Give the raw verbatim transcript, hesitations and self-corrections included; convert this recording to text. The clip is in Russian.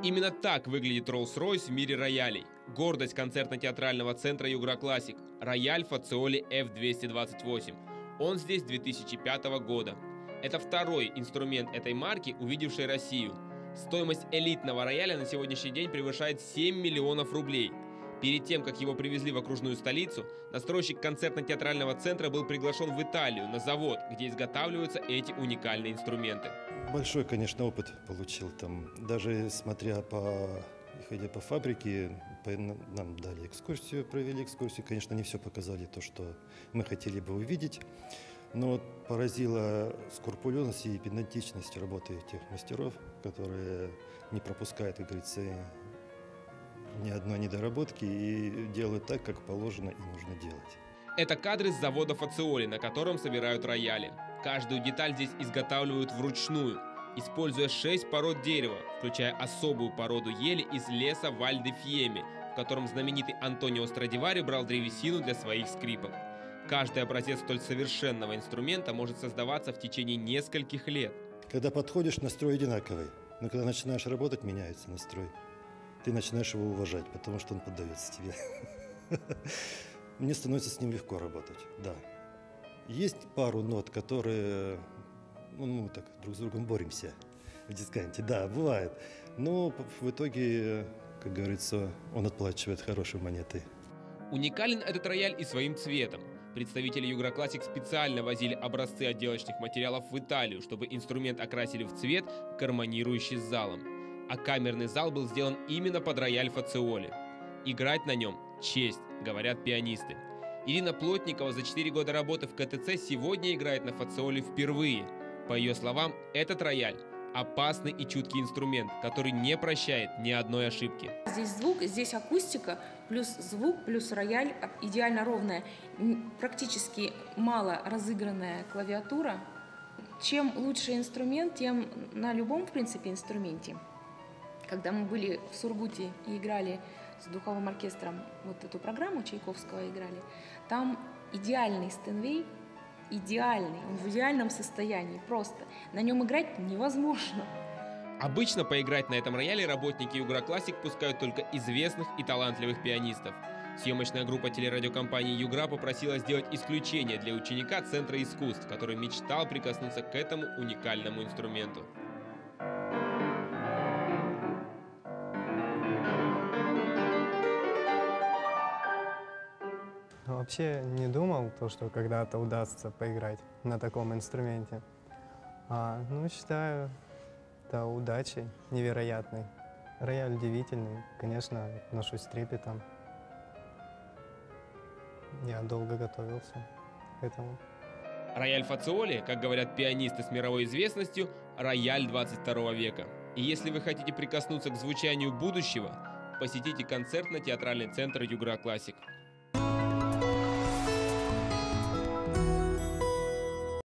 Именно так выглядит Rolls-Royce в мире роялей. Гордость концертно-театрального центра Югра Классик – рояль Фациоли эф двести двадцать восемь. Он здесь с две тысячи пятого года. Это второй инструмент этой марки, увидевший Россию. Стоимость элитного рояля на сегодняшний день превышает семь миллионов рублей. Перед тем, как его привезли в окружную столицу, настройщик концертно-театрального центра был приглашен в Италию на завод, где изготавливаются эти уникальные инструменты. Большой, конечно, опыт получил там. Даже смотря по, ходя по фабрике, по, нам дали экскурсию, провели экскурсию. Конечно, не все показали то, что мы хотели бы увидеть. Но поразила скрупулезность и педантичность работы тех мастеров, которые не пропускают, как говорится, ни одной недоработки и делают так, как положено и нужно делать. Это кадры с завода Фациоли, на котором собирают рояли. Каждую деталь здесь изготавливают вручную, используя шесть пород дерева, включая особую породу ели из леса Валь-де-Фьеме, в котором знаменитый Антонио Страдивари брал древесину для своих скрипок. Каждый образец столь совершенного инструмента может создаваться в течение нескольких лет. Когда подходишь, настрой одинаковый, но когда начинаешь работать, меняется настрой. Ты начинаешь его уважать, потому что он поддается тебе. Мне становится с ним легко работать, да. Есть пару нот, которые, ну, мы так друг с другом боремся в дисканте, да, бывает. Но в итоге, как говорится, он отплачивает хорошей монетой. Уникален этот рояль и своим цветом. Представители Югра Классик специально возили образцы отделочных материалов в Италию, чтобы инструмент окрасили в цвет, гармонирующий с залом. А камерный зал был сделан именно под рояль Фациоли. Играть на нем – честь, говорят пианисты. Ирина Плотникова за четыре года работы в ка тэ цэ сегодня играет на Фациоли впервые. По ее словам, этот рояль – опасный и чуткий инструмент, который не прощает ни одной ошибки. Здесь звук, здесь акустика, плюс звук, плюс рояль идеально ровная, практически мало разыгранная клавиатура. Чем лучше инструмент, тем на любом, в принципе, инструменте. Когда мы были в Сургуте и играли с духовым оркестром вот эту программу Чайковского играли, там идеальный Стенвей, идеальный, он в идеальном состоянии, просто. На нем играть невозможно. Обычно поиграть на этом рояле работники Югра Классик пускают только известных и талантливых пианистов. Съемочная группа телерадиокомпании «Югра» попросила сделать исключение для ученика Центра искусств, который мечтал прикоснуться к этому уникальному инструменту. Вообще не думал, то, что когда-то удастся поиграть на таком инструменте. А, ну, считаю, это удачей невероятной. Рояль удивительный, конечно, отношусь с трепетом. Я долго готовился к этому. Рояль Фациоли, как говорят пианисты с мировой известностью, рояль двадцать второго века. И если вы хотите прикоснуться к звучанию будущего, посетите концертно-театральный центр Югра Классик.